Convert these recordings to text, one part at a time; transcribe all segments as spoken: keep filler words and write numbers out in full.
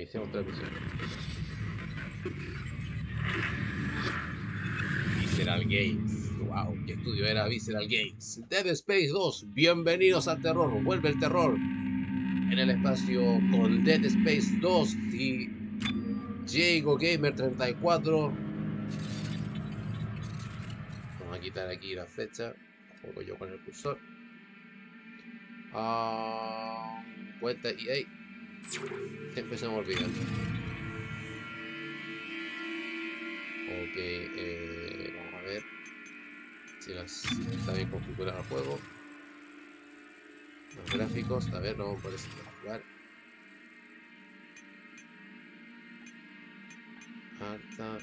Iniciamos transmisión. Visceral Games. Wow, qué estudio era Visceral Games. Dead Space dos. Bienvenidos al terror. Vuelve el terror en el espacio con Dead Space dos y Diego Gamer treinta y cuatro. Vamos a quitar aquí la flecha. Juego yo con el cursor. Uh, cuenta y ahí. Siempre se me olvida. Ok, eh, vamos a ver si las, está bien configurado el juego. Los gráficos, a ver, no parece que va a jugar. Alta.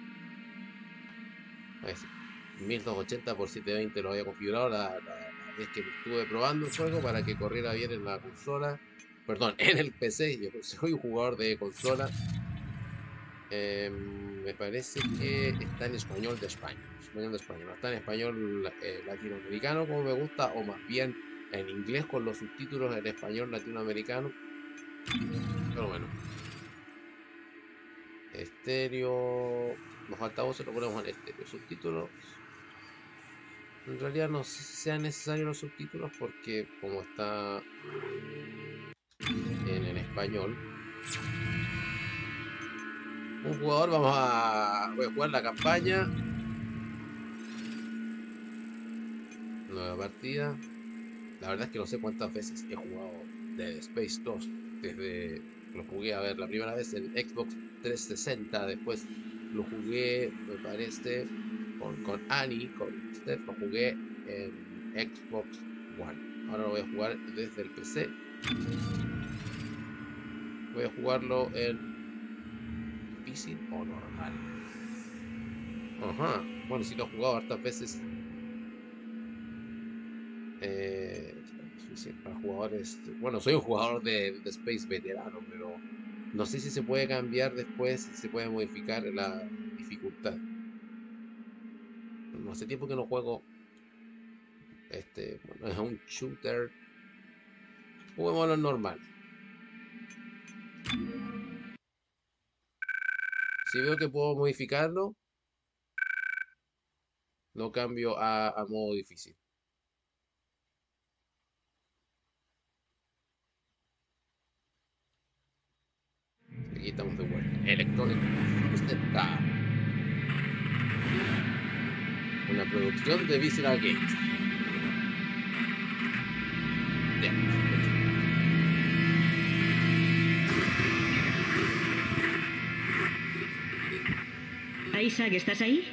Ahí sí. mil doscientos ochenta por setecientos veinte lo había configurado la, la, la vez que estuve probando el juego para que corriera bien en la consola. Perdón, en el P C. Yo soy un jugador de consola. Eh, me parece que está en español de España. Español de España. No está en español eh, latinoamericano como me gusta, o más bien en inglés con los subtítulos en español latinoamericano. Pero bueno. Estéreo. Los altavoces lo ponemos en estéreo. Subtítulos. En realidad no sé si sean necesarios los subtítulos porque como está en, en español. Un jugador, vamos a... voy a jugar la campaña. Nueva partida. La verdad es que no sé cuántas veces he jugado Dead Space dos. Desde lo jugué, a ver, la primera vez en Xbox trescientos sesenta. Después lo jugué, me parece, con, con Annie, con Steph. Lo jugué en Xbox One. Ahora lo voy a jugar desde el P C. Voy a jugarlo en difícil o normal. Ajá. Bueno, si lo he jugado hartas veces. Eh, difícil para jugadores. Bueno, soy un jugador de, de Space veterano, pero no sé si se puede cambiar después, si se puede modificar la dificultad. No hace tiempo que no juego. Este, bueno, es un shooter. Juguémoslo normal. Si veo que puedo modificarlo, lo cambio a, a modo difícil. Aquí estamos de vuelta. Electronic Arts. Una producción de Visceral Games. Bien. Isaac, ¿estás ahí?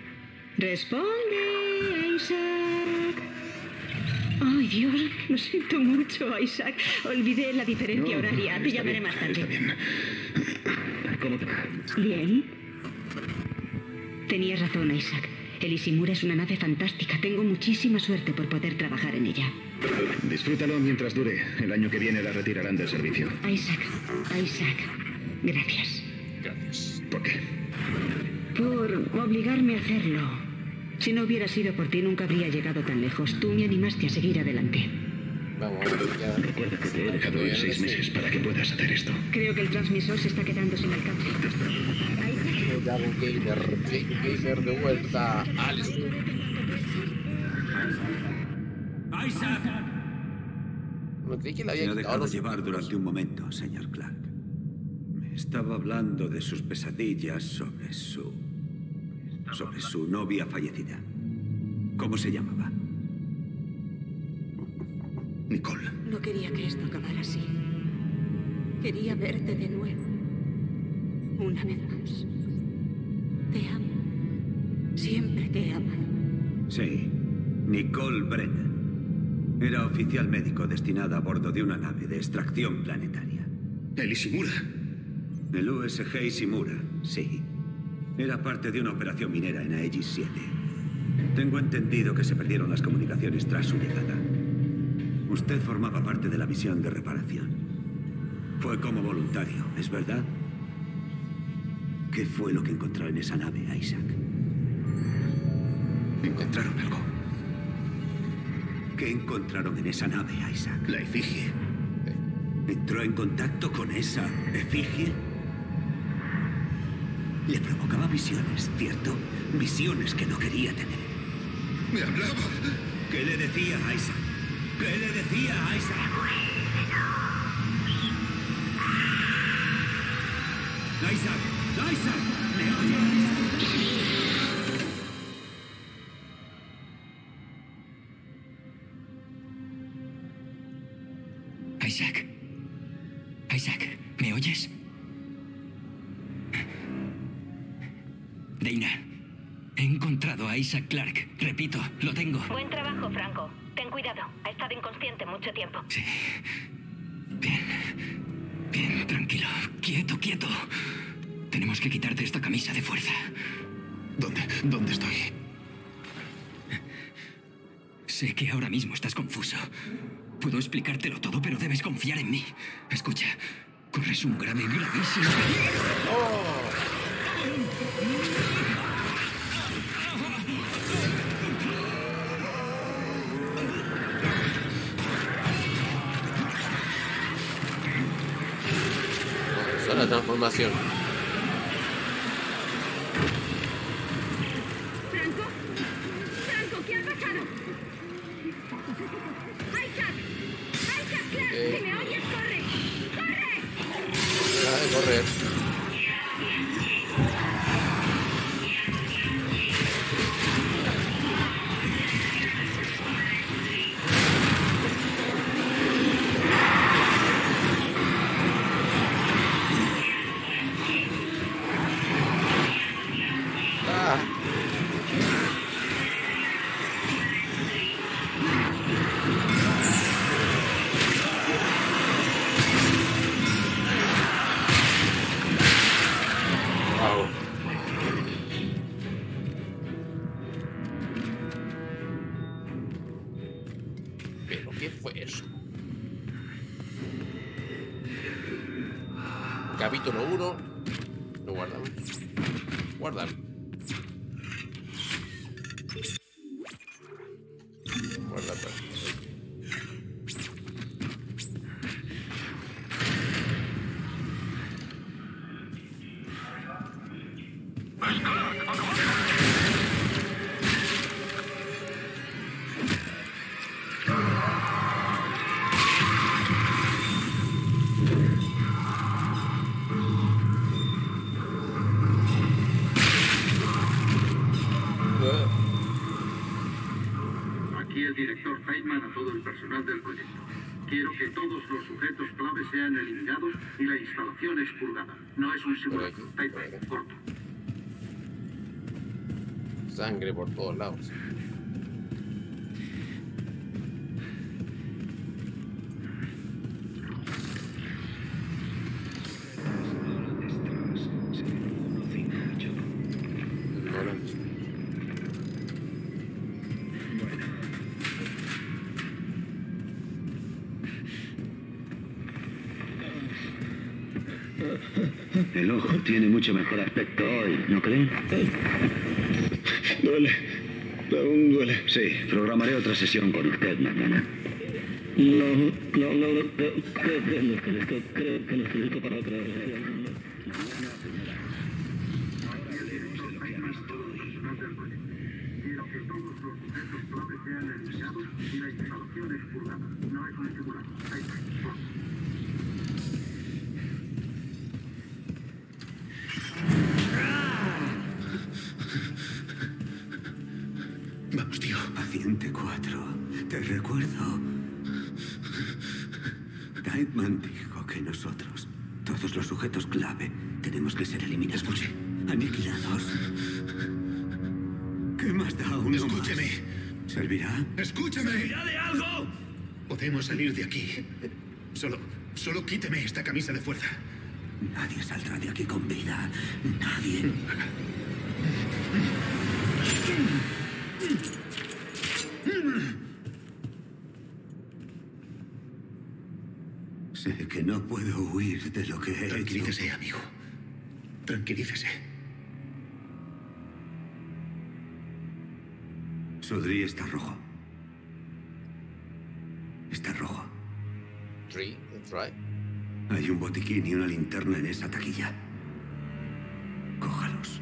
Responde, Isaac. Ay, Dios, lo siento mucho, Isaac. Olvidé la diferencia No, horaria. Te llamaré bien, más tarde. Está bien. ¿Cómo te va? Bien. Tenías razón, Isaac. El Ishimura es una nave fantástica. Tengo muchísima suerte por poder trabajar en ella. Disfrútalo mientras dure. El año que viene la retirarán del servicio. Isaac, Isaac, gracias. Gracias. ¿Por qué? Por obligarme a hacerlo. Si no hubiera sido por ti, nunca habría llegado tan lejos. Tú me animaste a seguir adelante. Vamos, ya. Recuerda que te he dejado ir seis meses para que puedas hacer esto. Creo que el transmisor se está quedando sin alcance. Diego Gamer, Diego Gamer de vuelta. Alex. ¡Isaac! No creí que le había Se ha quitado dejado los llevar subtítulos. durante un momento, señor Clark. Me estaba hablando de sus pesadillas sobre su... sobre su novia fallecida. ¿Cómo se llamaba? Nicole. No quería que esto acabara así. Quería verte de nuevo. Una vez más. Te amo. Siempre te he amado. Sí, Nicole Brennan. Era oficial médico destinada a bordo de una nave de extracción planetaria. El Ishimura. El U S G Ishimura, sí. Era parte de una operación minera en Aegis siete. Tengo entendido que se perdieron las comunicaciones tras su llegada. Usted formaba parte de la misión de reparación. Fue como voluntario, ¿es verdad? ¿Qué fue lo que encontró en esa nave, Isaac? Encontraron algo. ¿Qué encontraron en esa nave, Isaac? La efigie. ¿Entró en contacto con esa efigie? Le provocaba visiones, ¿cierto? Visiones que no quería tener. ¡Me hablaba! ¿Qué le decía a Isaac? ¿Qué le decía a Isaac? Isaac, Isaac, ¿me oyes? Isaac. Isaac, ¿me oyes? Dana, he encontrado a Isaac Clarke. Repito, lo tengo. Buen trabajo, Franco. Ten cuidado. Ha estado inconsciente mucho tiempo. Sí. Bien. Bien, tranquilo. Quieto, quieto. Tenemos que quitarte esta camisa de fuerza. ¿Dónde? ¿Dónde estoy? Sé que ahora mismo estás confuso. Puedo explicártelo todo, pero debes confiar en mí. Escucha, corres un grave, gravísimo peligro. ¡Oh! Comenzó la transformación. ¿Franco? ¿Franco, qué ha pasado? ¡Isaac! ¡Isaac Clarke! Eh. Si me oyes, corre. ¡Corre! Deja de correr. Ah. Wow. ¿Pero qué fue eso? Capítulo uno. Lo guardamos. Guardar. Guardar. Aquí el director Feynman a todo el personal del proyecto. Quiero que todos los sujetos clave sean eliminados y la instalación expurgada. No es un simulacro. Feynman, corto. Sangre por todos lados. No lo he visto. El ojo tiene mucho mejor aspecto hoy, ¿no creen? Duele. Aún duele. Sí, programaré otra sesión con usted mañana. No, no, no, no, creo, creo que necesito, creo que necesito para otra sesión. Quiero que todos los sujetos clave sean eliminados y la instalación expurgada. No es un simulacro. Feynman, corto. Vamos, tío. Paciente cuatro, te recuerdo. Feynman dijo que nosotros, todos los sujetos clave, tenemos que ser eliminados. Escuche. Aniquilados. ¿Qué más da uno Escúcheme. más? ¿Servirá? ¡Escúchame! ¡Servirá de algo! Podemos salir de aquí. Solo, solo quíteme esta camisa de fuerza. Nadie saldrá de aquí con vida. Nadie. Sé que no puedo huir de lo que he Tranquilícese, hecho. amigo. Tranquilícese. Sodri está rojo. Está rojo. Three, that's right. Hay un botiquín y una linterna en esa taquilla. Cójalos.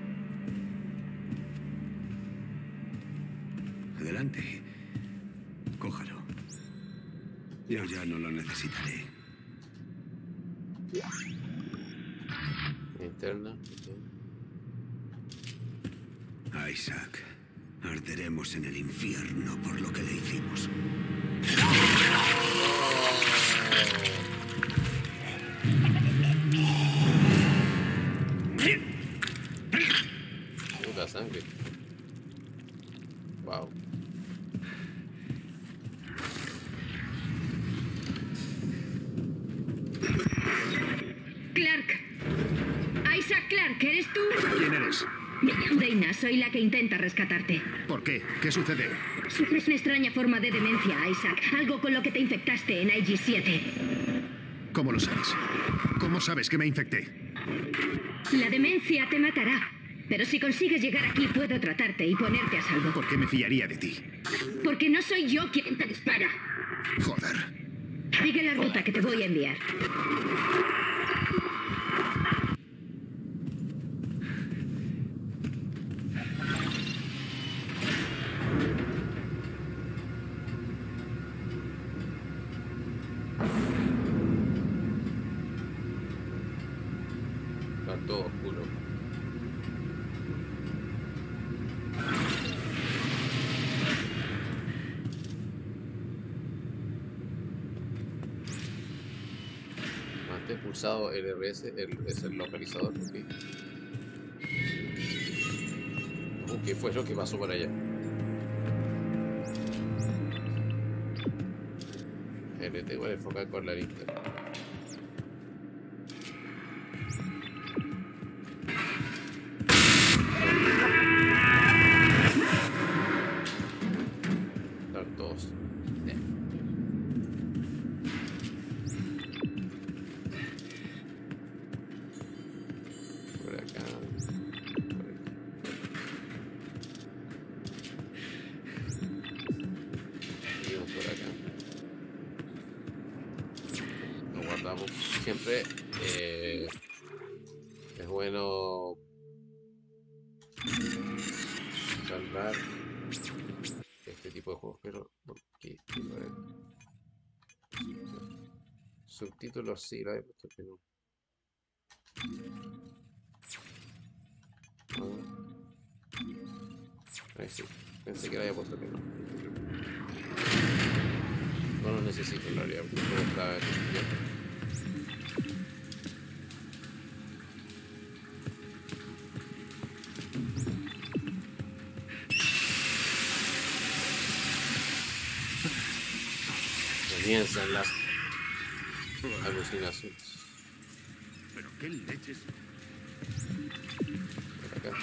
Adelante. Cójalo. Yo ya no lo necesitaré. Linterna. Isaac, arderemos en el infierno por lo que le hicimos. Puta sangre. Wow. Clark. Isaac Clark, ¿eres tú? ¿Quién eres? Me llamo Dana, soy la que intenta rescatarte. ¿Por qué? ¿Qué sucede? Sufres una extraña forma de demencia, Isaac. Algo con lo que te infectaste en I G siete. ¿Cómo lo sabes? ¿Cómo sabes que me infecté? La demencia te matará. Pero si consigues llegar aquí, puedo tratarte y ponerte a salvo. ¿Por qué me fiaría de ti? Porque no soy yo quien te dispara. Joder. Sigue la ruta que te voy a enviar. Está todo oscuro. Mantén pulsado el R S, el, es el localizador. Okay. Uh, ¿Qué fue lo que pasó por allá? L T, voy a enfocar con la linterna. Están todos. Yeah. Por acá. Por aquí. Seguimos por acá. Nos guardamos. Siempre eh, es bueno salvar este tipo de juegos, pero aquí, subtítulos sí, la he puesto, pero no. Ahí sí, pensé que la había puesto, pero no. No lo necesito en realidad, porque todo está estudiando. Comienzan las alucinaciones. ¿Pero qué leches? Por acá.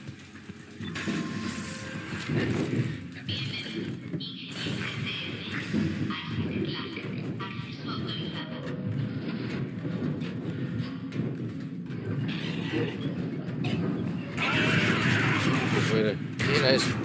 ¿Qué fuera? ¿Qué era eso?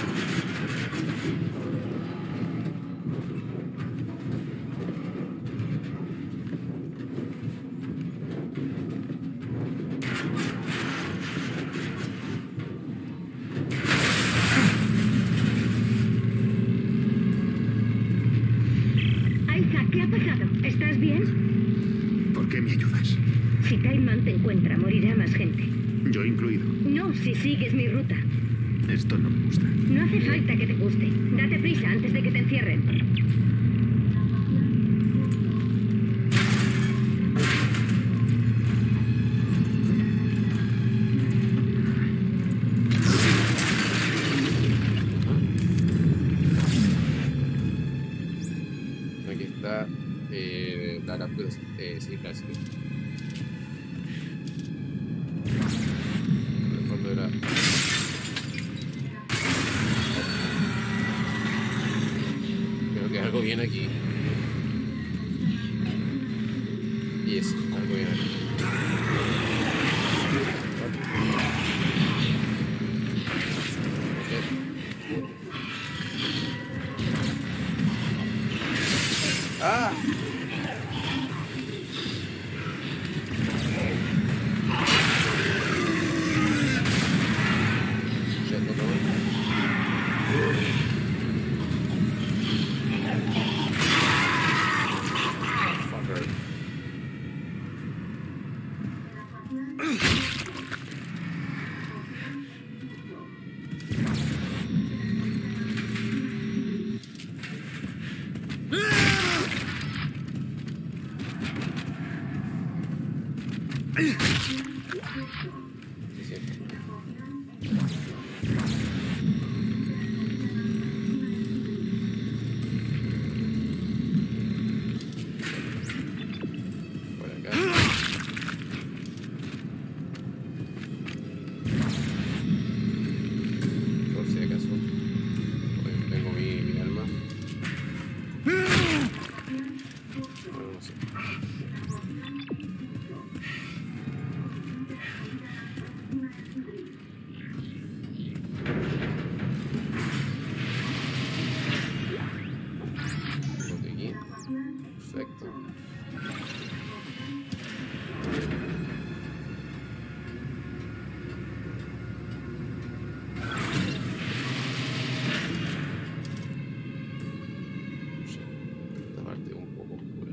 Isaac, ¿qué ha pasado? ¿Estás bien? ¿Por qué me ayudas? Si Tideman te encuentra, morirá más gente. Yo incluido. No, si sigues mi ruta. Esto no me gusta. No hace falta que te guste. Date prisa antes de que te encierren. Aquí está eh, la captura, eh, sí, la sí. En el fondo era... Creo que algo viene aquí. Y es algo viene aquí. ¡Ah! Por acá. Por si acaso. Pues tengo mi, mi arma. Bueno, no sé. Perfecto. Esta parte es un poco oscura.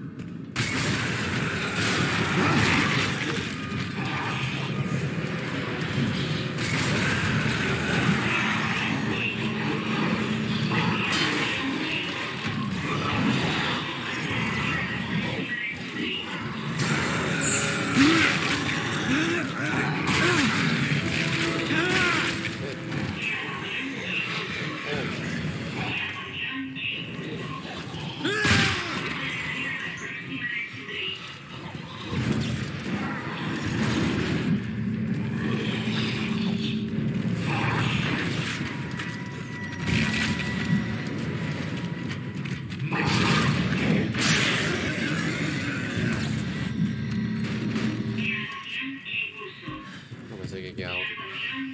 No pensé que quedaba otro.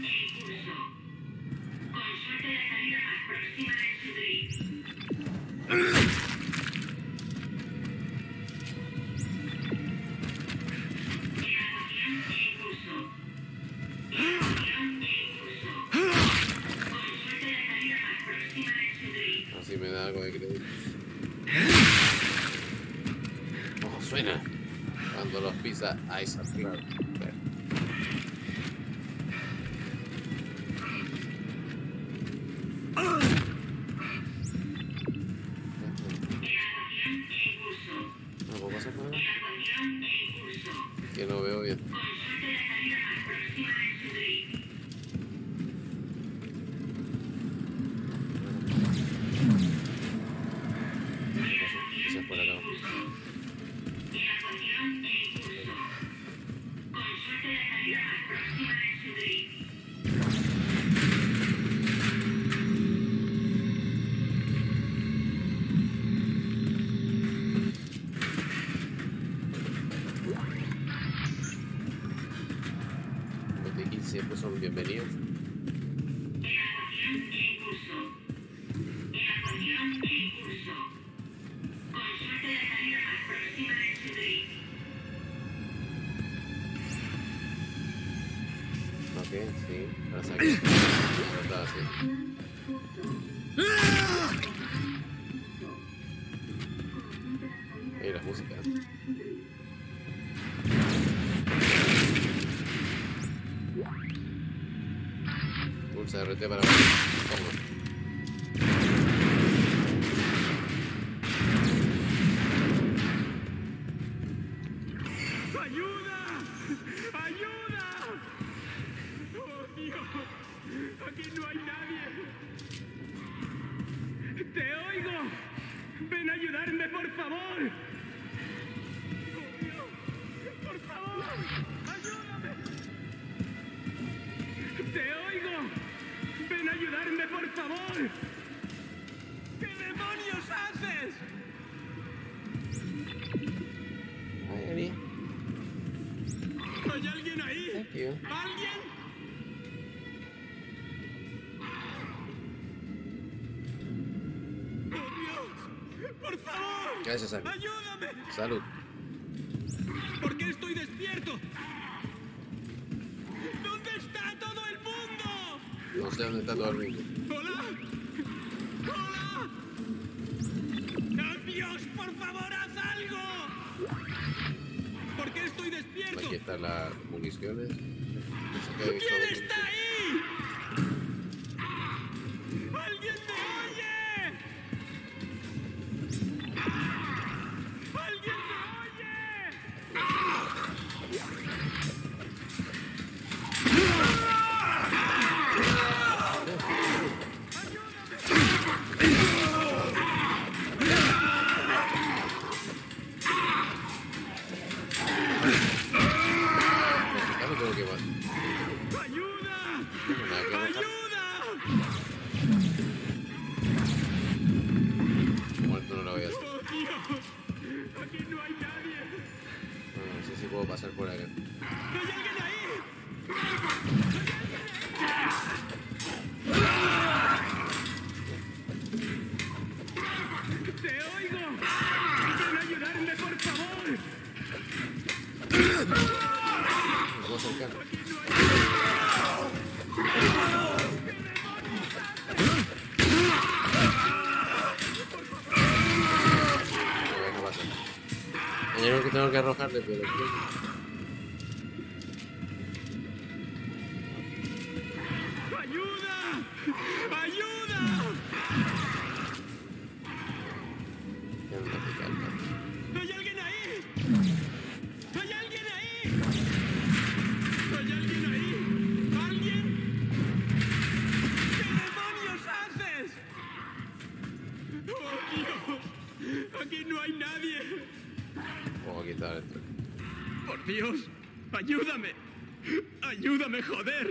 Así me da algo de crédito. Ojo, suena cuando los pisa Isaac Clarke. No puedo pasar por acá. Que no veo bien. Quizás por acá. Siempre son bienvenidos. Ok, sí, para sacar. No estaba así. Ahí la música. Pulsa R T para abajo. ¡Ayuda! ¡Ayuda! ¡Oh, Dios! ¡Aquí no hay nadie! ¡Te oigo! ¡Ven a ayudarme, por favor! ¡Oh, Dios! ¡Por favor! ¡Ayúdame! ¡Te oigo! ¡Ven a ayudarme, por favor! ¿Qué demonios haces? Ay, Ari. ¿Hay alguien ahí? Thank you. ¿Alguien? ¡Oh, Dios! ¡Por favor! Gracias, Ari. ¡Ayúdame! Salud. ¿Por qué estoy despierto? ¿Dónde está todo el mundo? No sé dónde está todo el mundo. ¡Hola! ¡Hola! ¡Oh, Dios, por favor, haz algo! ¿Por qué estoy despierto? Aquí están las municiones. ¿Quién está ahí? ¡Alguien me oye! ¡Alguien me oye! ¿Hay alguien ahí? ¡Te oigo! ¡Ven a ayudarme, por favor! Vamos a buscar. ¿Qué pasa? Hay algo que tengo que arrojarle, pero... ¡Ayuda! ¡Ayuda! ¿Hay alguien ahí? ¿Hay alguien ahí? ¿Hay alguien ahí? ¿Alguien? ¿Qué demonios haces? ¡Oh, Dios! ¡Aquí no hay nadie! Vamos a quitar esto. ¡Por Dios! ¡Ayúdame! ¡Ayúdame, joder!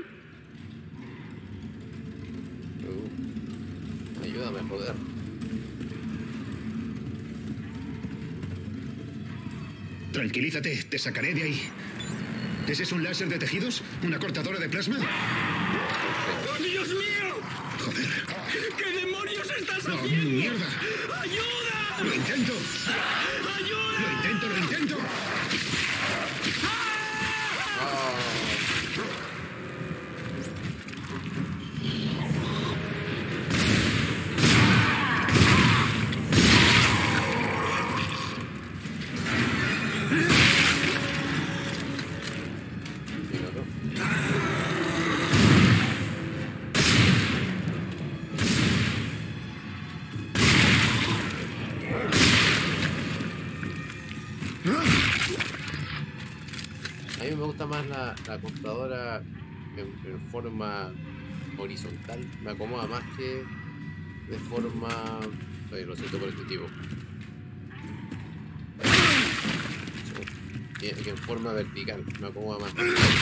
Uh, ayúdame, joder. Tranquilízate, te sacaré de ahí. ¿Ese es un láser de tejidos? ¿Una cortadora de plasma? ¡Oh, Dios mío! Joder. ¿Qué demonios estás ¡No, haciendo? mierda! ¡Ayuda! ¡Lo intento! ¡Ayuda! ¡Lo intento, lo intento! A mí me gusta más la, la computadora en, en forma horizontal. Me acomoda más que de forma... Oye, lo siento por este tipo. Que, que en forma vertical. Me acomoda más.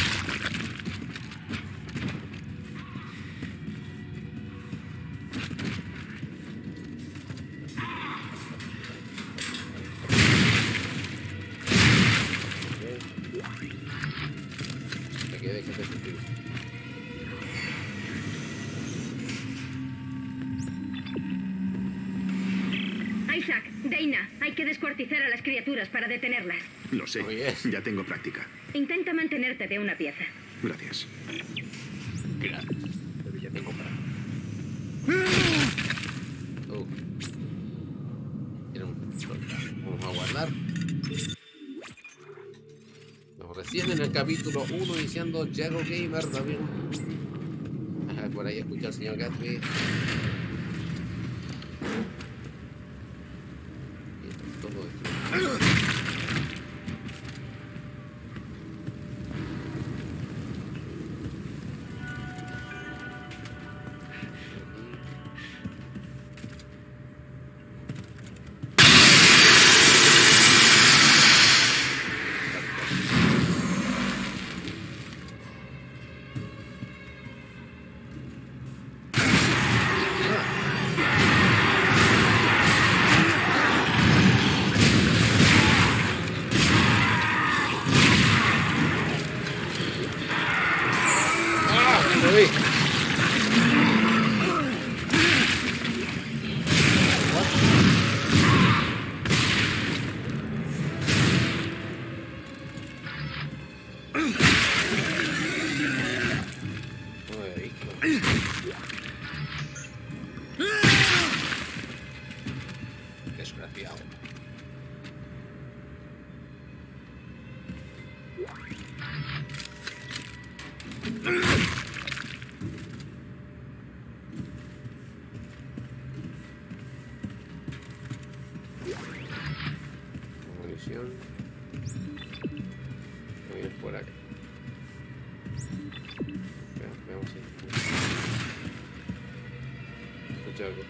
Isaac, Dana, hay que descuartizar a las criaturas para detenerlas. Lo sé, Oh, yes. ya tengo práctica. Intenta mantenerte de una pieza. Gracias. Gracias. Pero ya tengo para. Oh. Era un... Vamos a guardar. Estamos recién en el capítulo uno iniciando Jago Gamer también. Ajá, por ahí escucha al señor Gatsby. Todo esto. Desgraciado. Munición. Voy a ir por acá. Ve- Veamos si escucha algo.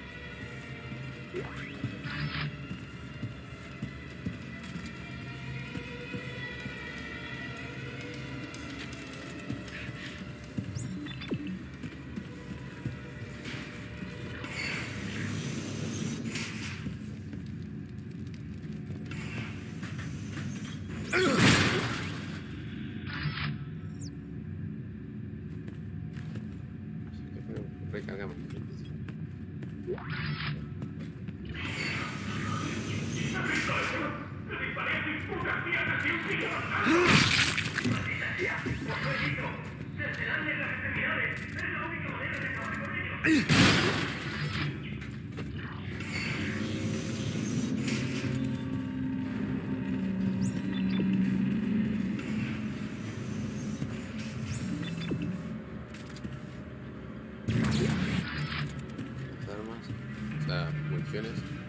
Recargamos. Armas, o sea, municiones.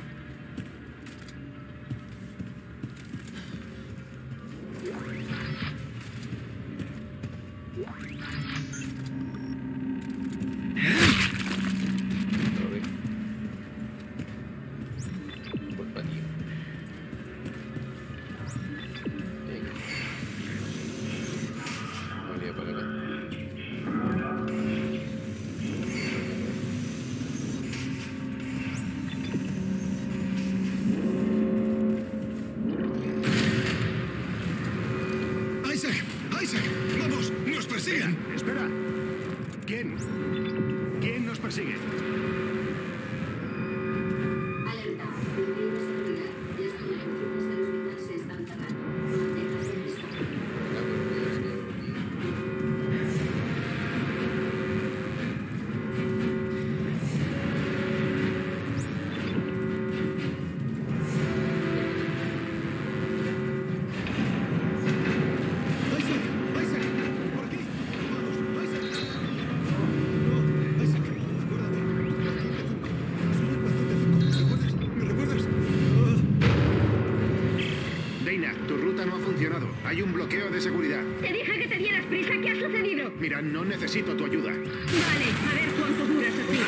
Espera. ¿Quién? ¿Quién nos persigue? Alerta. Bloqueo de seguridad. Las comunicaciones del hospital se están cerrando. Manténgase en Hay un bloqueo de seguridad. Te dije que te dieras prisa. ¿Qué ha sucedido? Mira, no necesito tu ayuda. Vale, a ver cuánto duras así.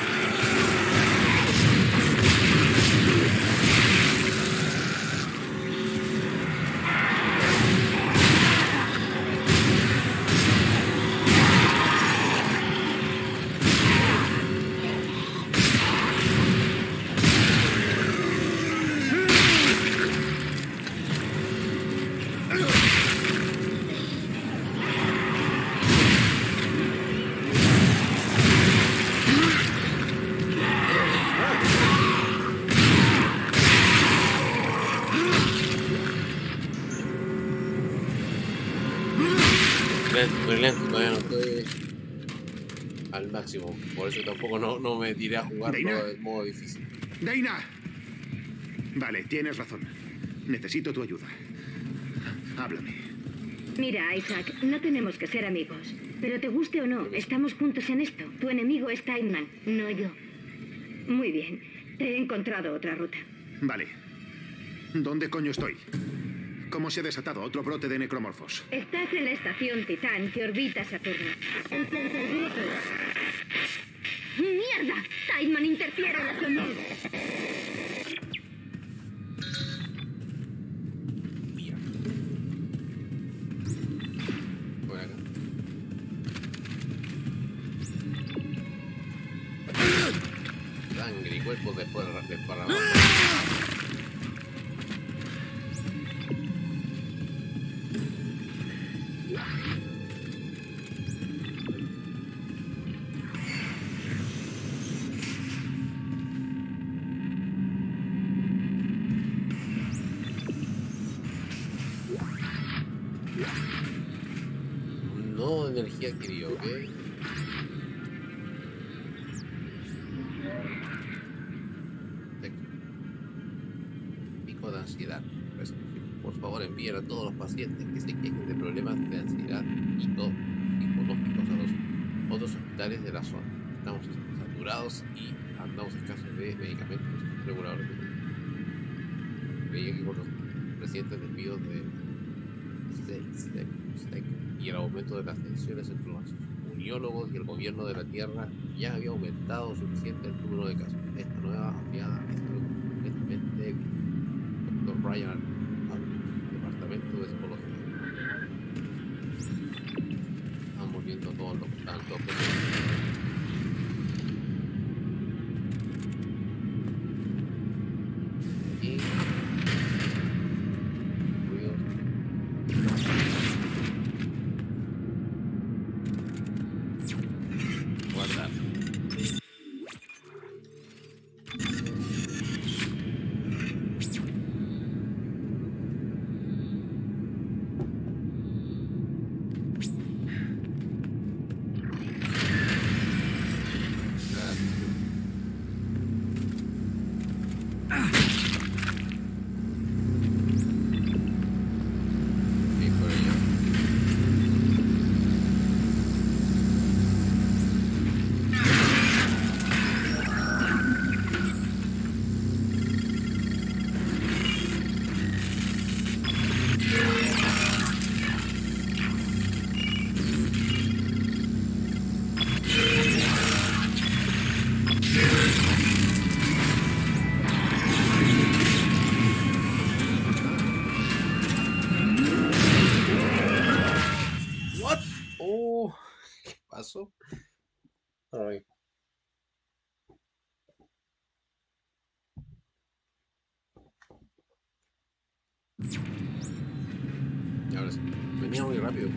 Estoy lento, todavía no estoy al máximo. Por eso tampoco no, no me tiré a jugar todo en modo difícil. ¡Dana! Vale, tienes razón. Necesito tu ayuda. Háblame. Mira, Isaac, no tenemos que ser amigos. Pero te guste o no, estamos juntos en esto. Tu enemigo es Tideman, no yo. Muy bien. Te he encontrado otra ruta. Vale. ¿Dónde coño estoy? ¿Cómo se ha desatado otro brote de necromorfos? Estás en la estación Titán que orbita Saturno. ¡Mierda! Tideman interfiere en la señal. Por acá. Sangre y cuerpos desparramados. No energía adquirida, ¿ok? Pico de ansiedad. Por favor, envíen a todos los pacientes que se quejen de problemas de ansiedad y todo psicológicos a los otros hospitales de la zona. Estamos saturados y andamos escasos de medicamentos reguladores. Creía que con los recientes desvíos de S E C y el aumento de las tensiones entre los uniólogos y el gobierno de la Tierra ya había aumentado suficiente el número de casos. Esta nueva afiliada es completamente débil. doctor Ryan, Departamento de Psicología. Estamos viendo todo lo que están todos. Y guardar. Oh, ¿qué pasó? Ay. Ahora sí. Venía muy rápido.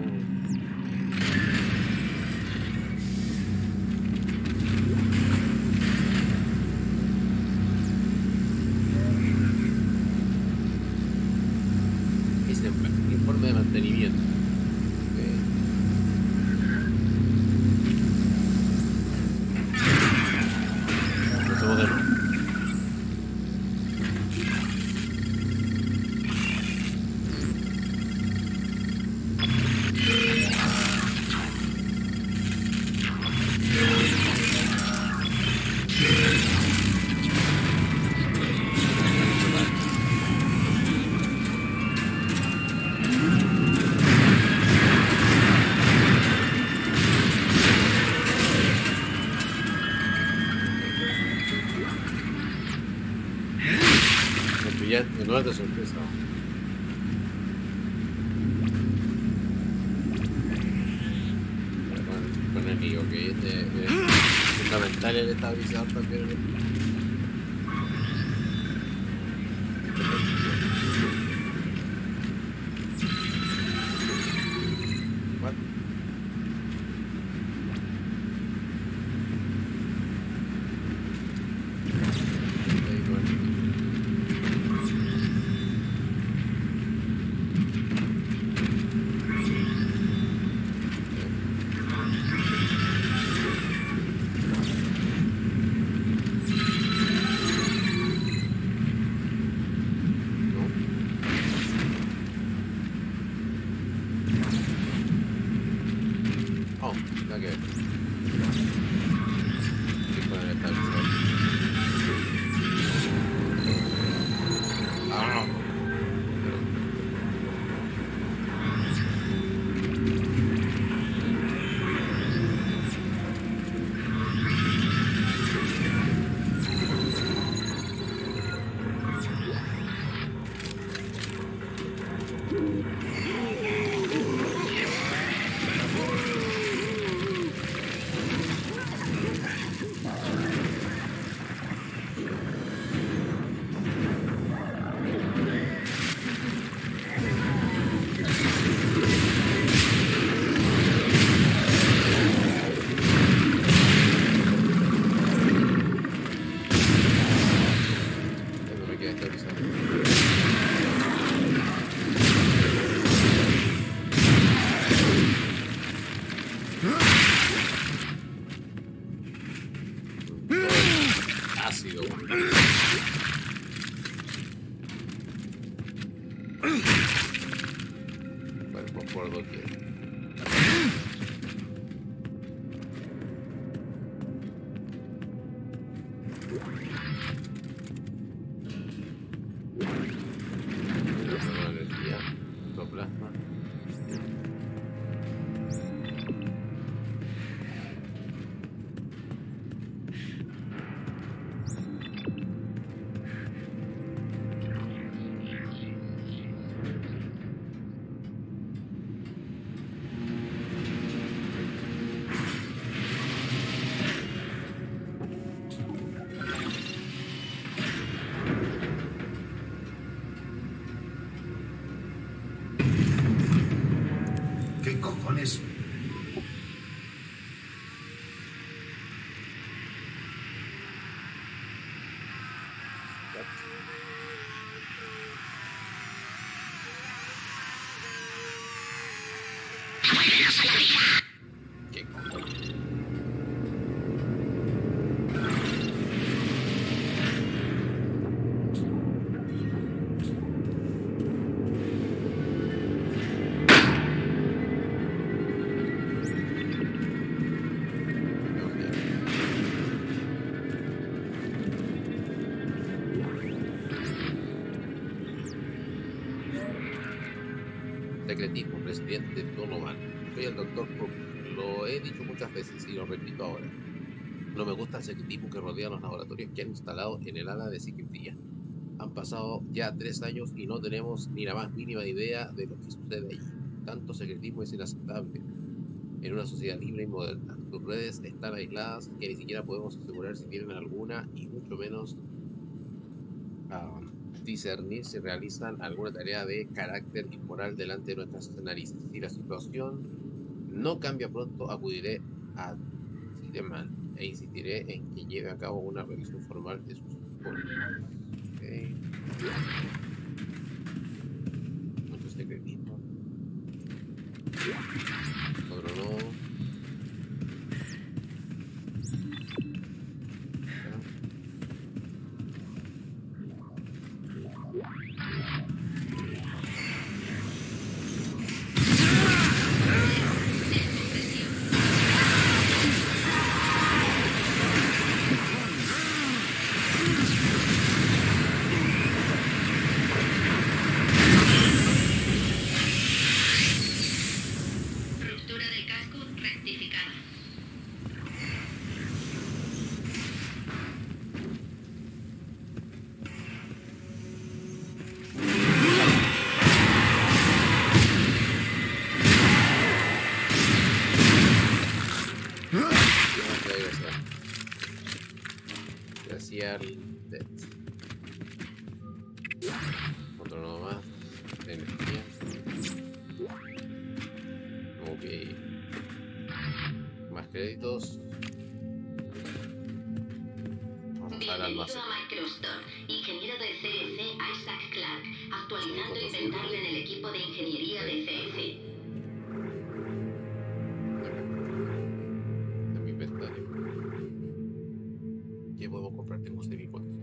Ese informe de mantenimiento. Okay. Lo hacemos de nuevo. No es de sorpresa. Con, con el mío, que es, es, es fundamental el estabilizador también. ¿Qué cojones? ¿Qué cojones? Secretismo, presidente Donovan. Soy el doctor Cook. Lo he dicho muchas veces y lo repito ahora. No me gusta el secretismo que rodea los laboratorios que han instalado en el ala de psiquiatría. Han pasado ya tres años y no tenemos ni la más mínima idea de lo que sucede allí. Tanto secretismo es inaceptable. en una sociedad libre y moderna. Sus redes están aisladas que ni siquiera podemos asegurar si tienen alguna y mucho menos um, discernir si realizan alguna tarea de carácter inmoral delante de nuestras narices. Si la situación no cambia pronto, acudiré a Tiedemann e insistiré en que lleve a cabo una revisión formal de sus informes. Okay. Mucho secretismo. Otro no. Otro no más de energía. Ok, más créditos. Vamos a al almacén. A Microsoft, ingeniero de C F C Isaac Clarke, actualizando inventario en el equipo de ingeniería de C F C. En mi inventario. ¿Qué podemos comprar? Tengo seis mil cuatro.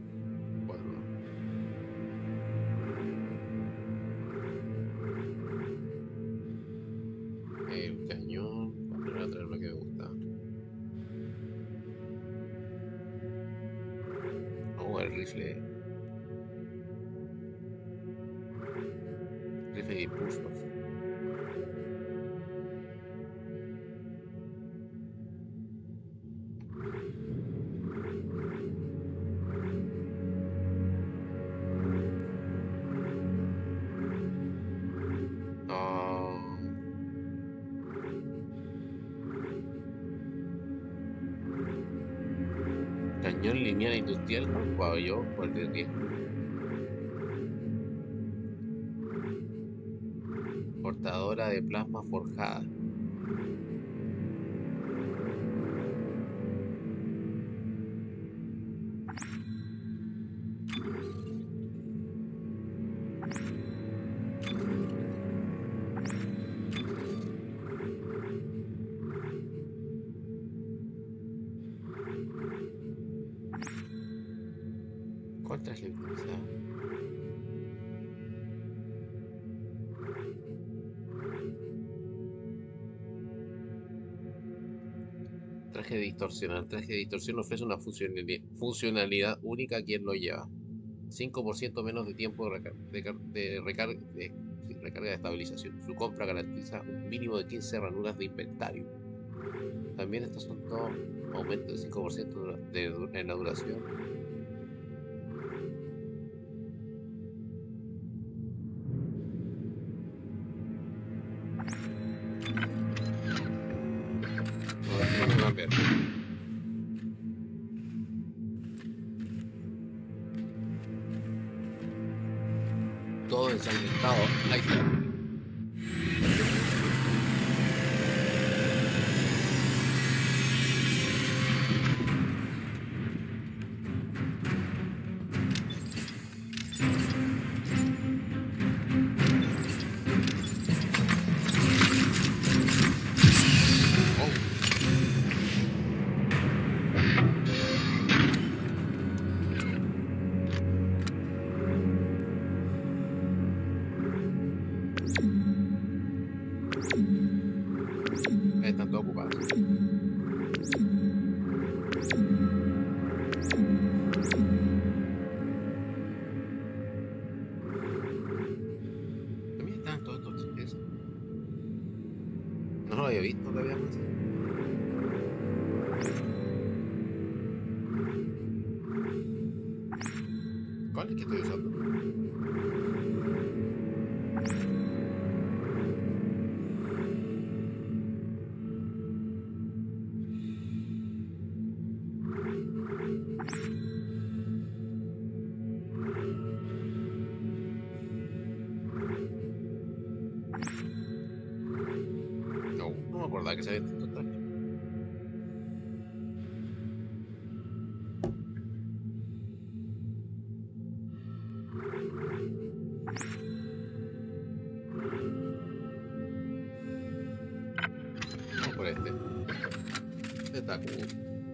El cañón, vamos a traer lo que me gusta. Oh, el rifle. Rifle de impulsos. Cañón lineal industrial con pabellón por el riesgo. Portadora de plasma forjada. ¿Cuál traje utilizaba? Traje de distorsión. El traje de distorsión ofrece una funcionalidad, funcionalidad única a quien lo lleva. cinco por ciento menos de tiempo de, recar de, de, recar de, de recarga de estabilización. Su compra garantiza un mínimo de quince ranuras de inventario. También estos son todos aumentos de cinco por ciento de, de, en la duración. Todo ensangrentado. Ahí está. Están todos ocupados. También están todos estos chicos. No lo había visto todavía más. ¿Cuál es que estoy usando? me acordaba que se había estos trajes. Vamos por este. Este está cool.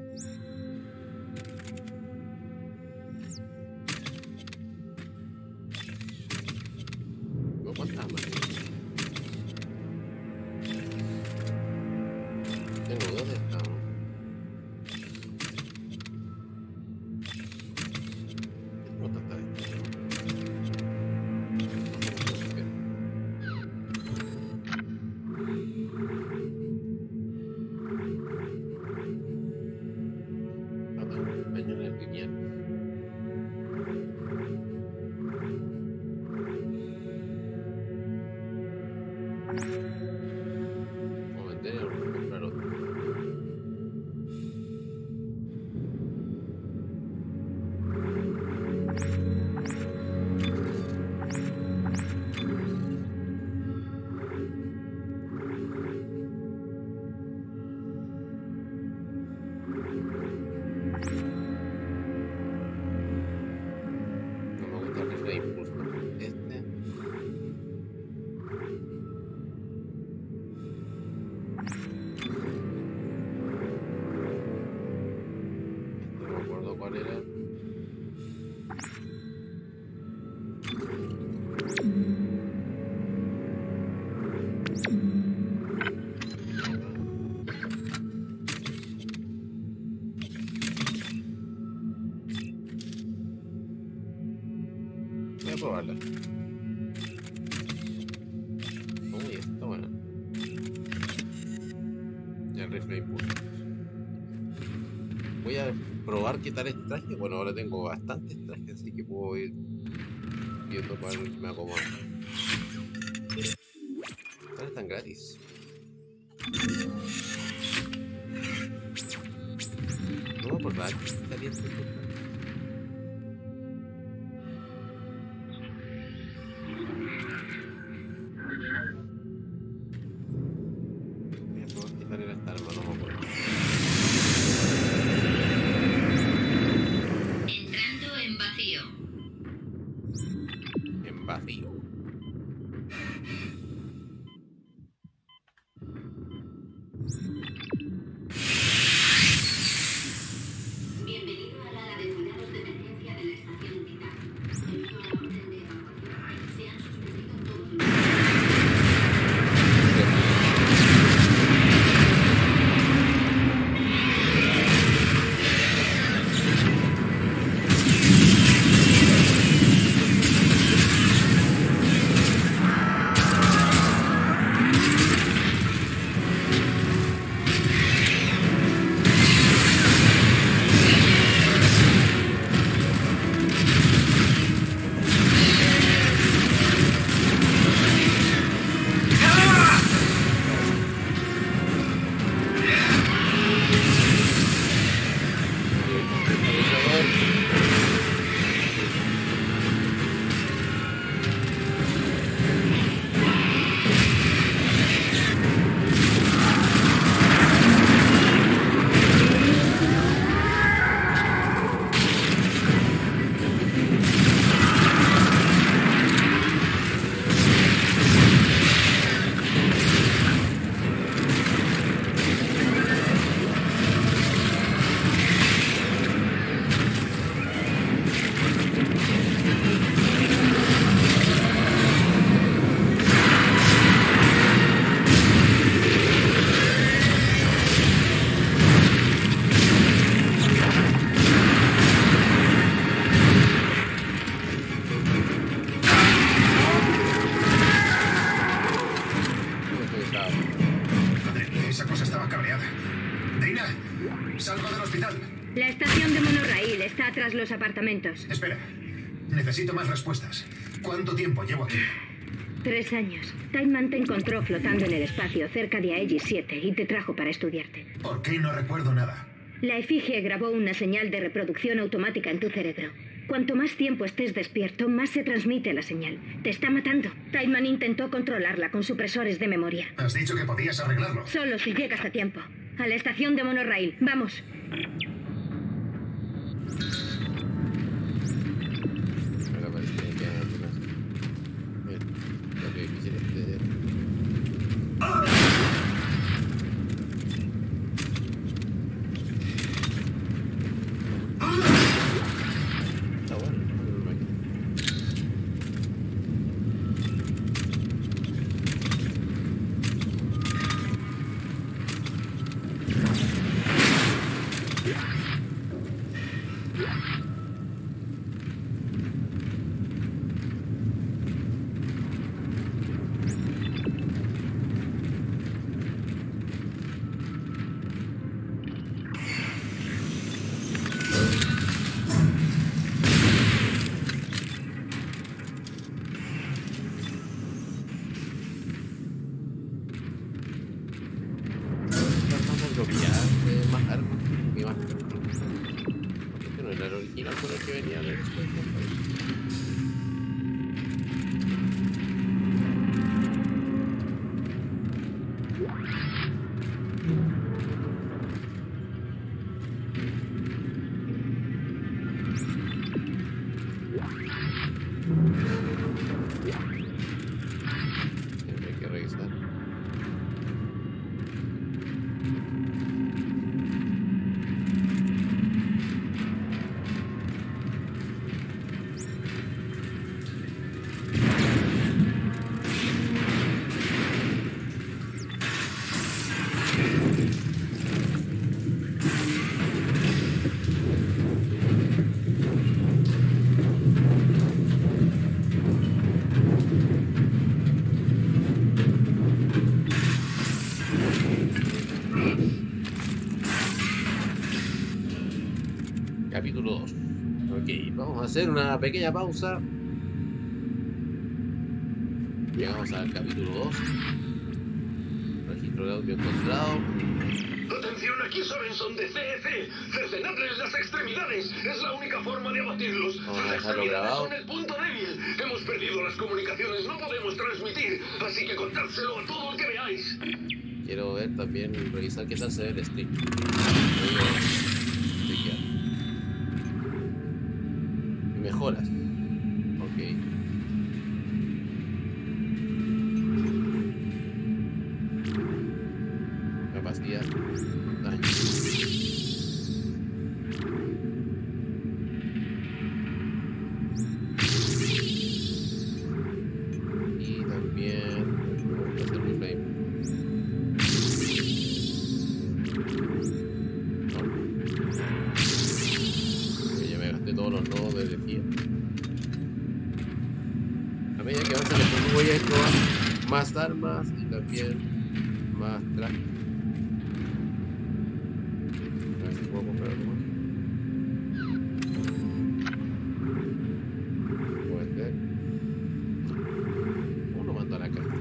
No, fantasma. Tengo dos de estas. No está esto. Año en el lineal. Vamos a vender o comprar otro. No me gusta el rifle de impulso. Este. No me acuerdo cuál era. Voy a probarla. Uy, está buena. El rifle de impulso. Voy a probar qué tal este traje. Bueno, ahora tengo bastantes trajes, así que puedo ir viendo cuál me acomoda. Ahora están gratis. No me acordaba que estaría este traje. Voy a probar qué tal era esta arma, no me acuerdo. Entrando en vacío. En vacío. Bienvenido al área de cuidados de emergencia de la estación Titán. Debido a la orden de evacuación, se han suspendido todos los... Salgo del hospital. La estación de monorraíl está tras los apartamentos. Espera. Necesito más respuestas. ¿Cuánto tiempo llevo aquí? Tres años. Tideman te encontró flotando en el espacio cerca de Aegis siete y te trajo para estudiarte. ¿Por qué no recuerdo nada? La efigie grabó una señal de reproducción automática en tu cerebro. Cuanto más tiempo estés despierto, más se transmite la señal. Te está matando. Tideman intentó controlarla con supresores de memoria. Has dicho que podías arreglarlo. Solo si llegas a tiempo. A la estación de monorail. Vamos. Ahora parece que quedan algunas. Bien, lo que quisiera entender. Está bueno, no me queda. Vamos a bloquear eh, más armas y más. Este no era el original con el que venía de después. Hay que revisar. Capítulo dos. Ok, vamos a hacer una pequeña pausa. Llegamos al capítulo dos. Registro de audio encontrado. Atención, aquí Sorenson de C E C. Cercenadles las extremidades. Es la única forma de abatirlos. Vamos a Sus dejarlo extremidades grabado. son el punto débil. Hemos perdido las comunicaciones, no podemos transmitir. Así que contárselo a todo el que veáis. Quiero ver también, revisar qué tal se ve el stream. Mejoras. Ok. Capacidad. Daño. Y también vamos a hacer un frame. Ya me gasté todos los nodos de energía. A medida que avanza el juego voy a esto más armas y también más trajes. A ver si puedo comprar algo más. Puede ser. Uno mandó a la caja.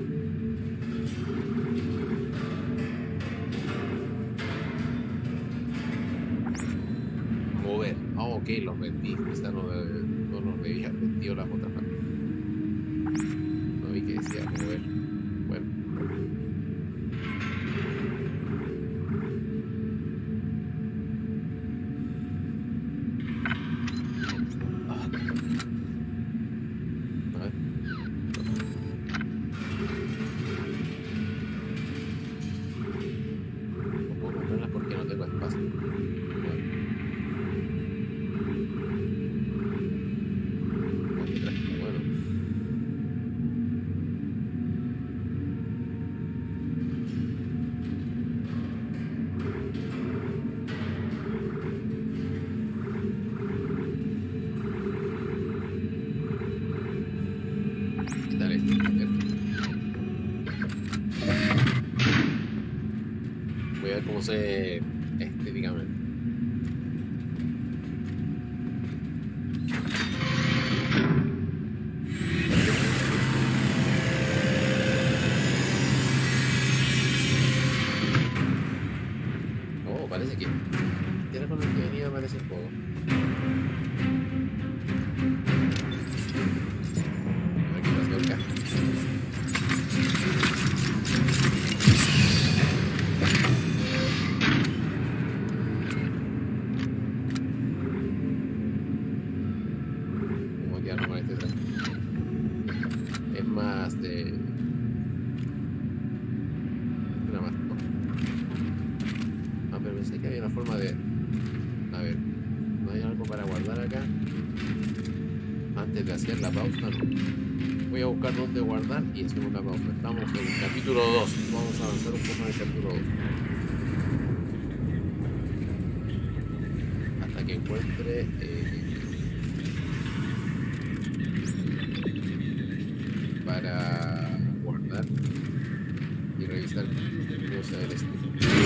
Mover. Ah, ok, los vendí. Quizá no, no los debía haber vendido las otras partes. No vi que decía mover. Bueno. Ah. A ver. No puedo comprarlas porque no tengo espacio. Bueno. Bueno. Quitar esto. A ver. Voy a ver cómo se ve estéticamente. Oh, parece que era con el que venía, parece un poco. Parece que hay una forma de... A ver, ¿no hay algo para guardar acá? Antes de hacer la pausa, no. Voy a buscar dónde guardar y hacemos la pausa. Estamos en el capítulo dos. Vamos a avanzar un poco en el capítulo dos. Hasta que encuentre... Eh, para guardar y revisar cómo se ve el estilo.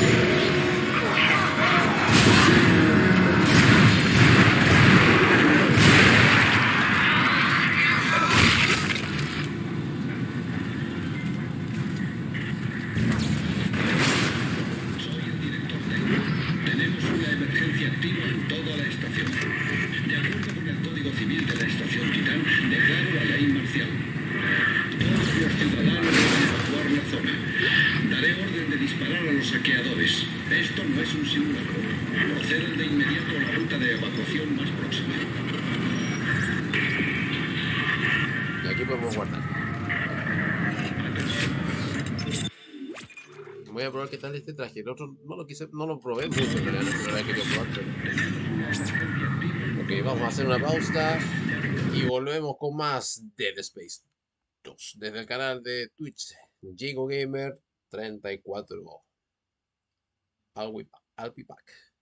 Tenemos una emergencia activa en toda la estación. De acuerdo con el Código Civil de la Estación Titán, declaro la ley marcial. Todos los ciudadanos deben evacuar la zona. Daré orden de disparar a los saqueadores. Esto no es un simulacro. Proceden de inmediato a la ruta de evacuación más próxima. Y aquí podemos guardar. Voy a probar qué tal este traje. El otro no lo quise, no lo probé mucho, en realidad no era que quería probar, pero... Ok, vamos a hacer una pausa y volvemos con más Dead Space dos desde el canal de Twitch Jingo Gamer treinta y cuatro. I'll be back.